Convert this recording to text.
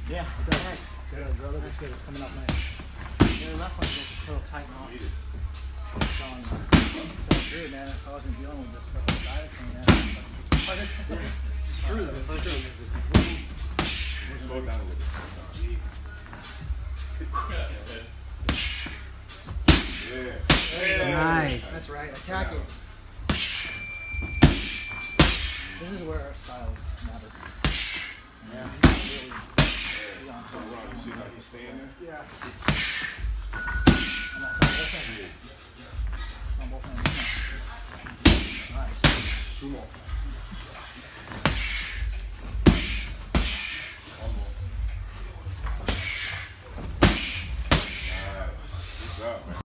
Yeah, Good. Thanks. Good, brother. That's good. It's coming up nice. yeah, the left one's just a little tight off. Telling good, man. If I wasn't dealing with this fucking diet thing, man. Screw that. Slow down a little bit. Yeah. Nice. That's right. Attack it. This is where our styles matter. Yeah. Really. You see how he's staying there? Yeah. Two more.